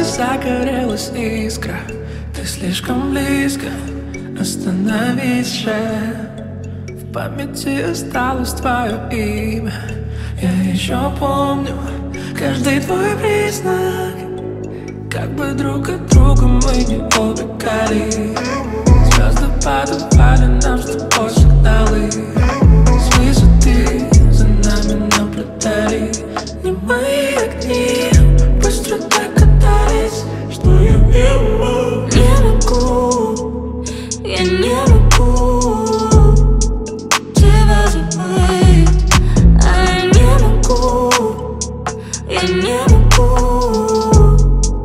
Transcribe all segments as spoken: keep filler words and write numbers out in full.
загорелась искра. Ты слишком близко, остановись же. В памяти осталось твое имя. Я еще помню каждый твой признак. Как бы друг от друга мы не убегали. Звезды подавали нам с тобой сигналы. С высоты за нами наблюдали. Не мои огни быстро докатались, что я не могу. Не могу, я не могу тебя забыть. А я не могу, я не могу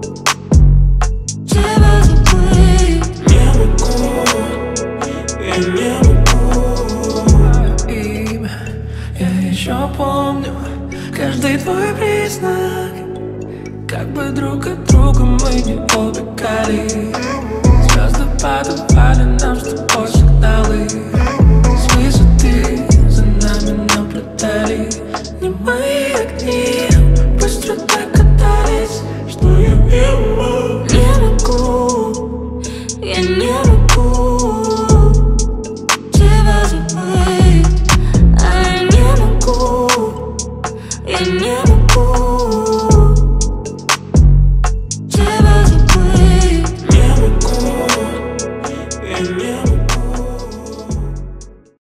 тебя забыть. Не могу, я не могу. Твое имя я еще помню, каждый твой признак. Как бы друг от друга мы не убегали. Звезды подавали нам с тобой сигналы. С высоты за нами наблюдали. Не мои огни быстро докатались, что я не могу. Не могу, я не могу тебя забыть. А я не могу, я не могу.